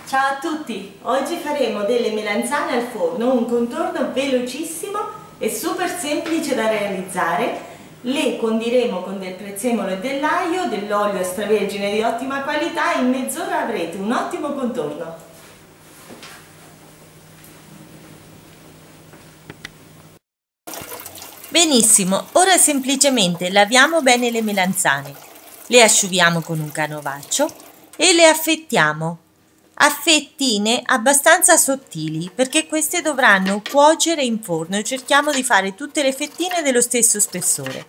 Ciao a tutti! Oggi faremo delle melanzane al forno, un contorno velocissimo e super semplice da realizzare. Le condiremo con del prezzemolo e dell'aglio, dell'olio extravergine di ottima qualità e in mezz'ora avrete un ottimo contorno. Benissimo, ora semplicemente laviamo bene le melanzane, le asciughiamo con un canovaccio e le affettiamo a fettine abbastanza sottili perché queste dovranno cuocere in forno e cerchiamo di fare tutte le fettine dello stesso spessore.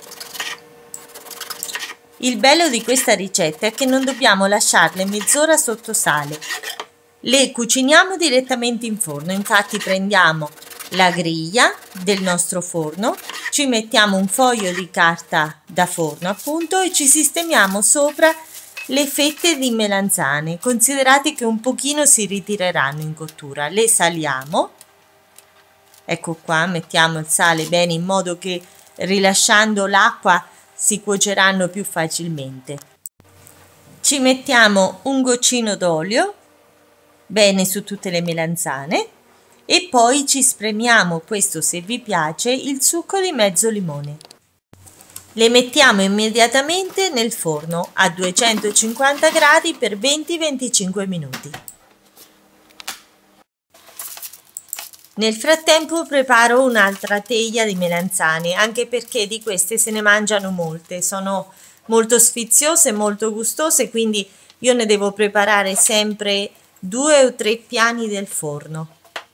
Il bello di questa ricetta è che non dobbiamo lasciarle mezz'ora sotto sale. Le cuciniamo direttamente in forno, infatti prendiamo la griglia del nostro forno, ci mettiamo un foglio di carta da forno appunto e ci sistemiamo sopra le fette di melanzane. Considerate che un pochino si ritireranno in cottura, le saliamo, ecco qua, mettiamo il sale bene in modo che rilasciando l'acqua si cuoceranno più facilmente. Ci mettiamo un goccino d'olio bene su tutte le melanzane e poi ci spremiamo, questo se vi piace, il succo di mezzo limone. Le mettiamo immediatamente nel forno a 250 gradi per 20-25 minuti. Nel frattempo preparo un'altra teglia di melanzane, anche perché di queste se ne mangiano molte, sono molto sfiziose e molto gustose, quindi io ne devo preparare sempre 2 o 3 piani del forno.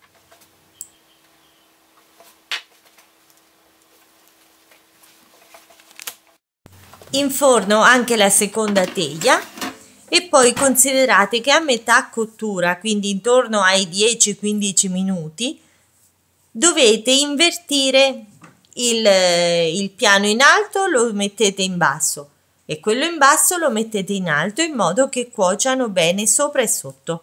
In forno anche la seconda teglia e poi considerate che a metà cottura, quindi intorno ai 10-15 minuti, dovete invertire il piano in alto, lo mettete in basso e quello in basso lo mettete in alto in modo che cuociano bene sopra e sotto.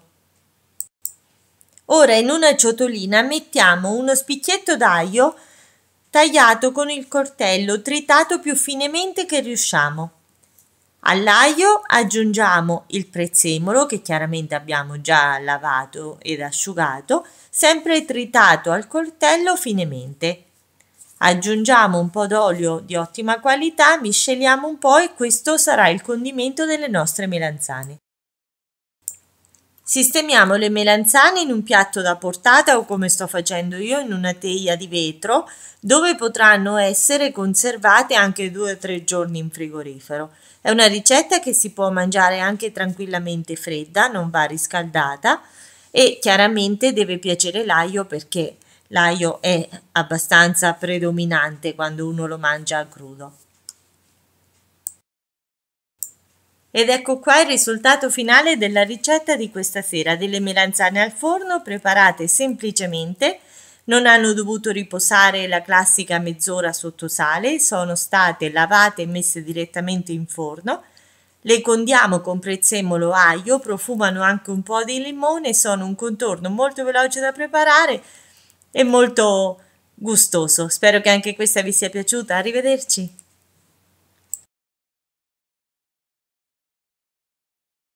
Ora in una ciotolina mettiamo uno spicchietto d'aglio tagliato con il coltello, tritato più finemente che riusciamo. All'aglio aggiungiamo il prezzemolo che chiaramente abbiamo già lavato ed asciugato, sempre tritato al coltello finemente. Aggiungiamo un po' d'olio di ottima qualità, misceliamo un po' e questo sarà il condimento delle nostre melanzane. Sistemiamo le melanzane in un piatto da portata o come sto facendo io in una teglia di vetro dove potranno essere conservate anche 2 o 3 giorni in frigorifero. È una ricetta che si può mangiare anche tranquillamente fredda, non va riscaldata e chiaramente deve piacere l'aglio perché l'aglio è abbastanza predominante quando uno lo mangia a crudo. Ed ecco qua il risultato finale della ricetta di questa sera, delle melanzane al forno preparate semplicemente, non hanno dovuto riposare la classica mezz'ora sotto sale, sono state lavate e messe direttamente in forno, le condiamo con prezzemolo aglio, profumano anche un po' di limone, sono un contorno molto veloce da preparare e molto gustoso. Spero che anche questa vi sia piaciuta, arrivederci!